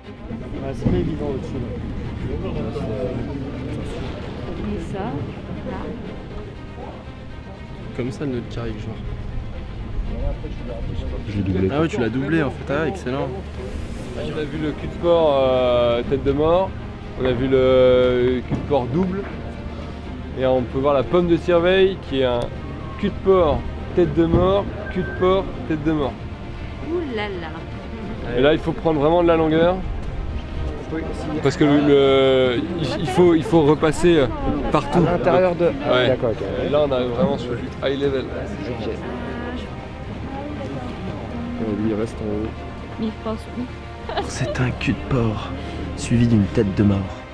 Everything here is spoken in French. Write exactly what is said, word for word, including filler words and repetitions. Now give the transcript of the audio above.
Ouais, c'est pas évident au-dessus là. Et ça, là. Comme ça notre carré genre. Je l'ai doublé. Ah ouais, tu l'as doublé en fait, ah excellent. On a vu le cul de porc euh, tête de mort, on a vu le cul de porc double, et on peut voir la pomme de Cirveille qui est un cul de porc tête de mort, cul de porc tête de mort. Ouh là là. Et là il faut prendre vraiment de la longueur, parce que le, le- il, il faut, il faut repasser partout. À l'intérieur de. Ah, Ouais. d'accord, ok. Et là on arrive vraiment sur du high level. Ok. Et lui il reste en haut. Mais il pense où? C'est un cul de porc suivi d'une tête de mort.